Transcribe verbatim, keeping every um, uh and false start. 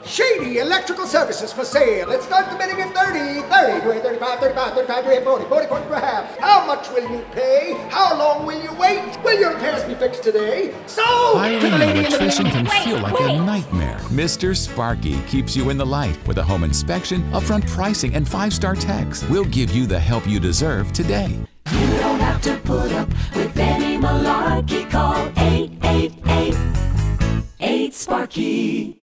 Shady Electrical Services for sale. Let's start the bidding at thirty, thirty, twenty, thirty-five, thirty-five, thirty-five, twenty, forty, forty, forty perhaps. How much will you pay? How long will you wait? Will your repairs be fixed today? So, Hiring an electrician can feel like a nightmare. Mister Sparky keeps you in the light with a home inspection, upfront pricing, and five-star techs. We'll give you the help you deserve today. You don't have to put up with any malarkey. Call eight eight eight, eight Sparky.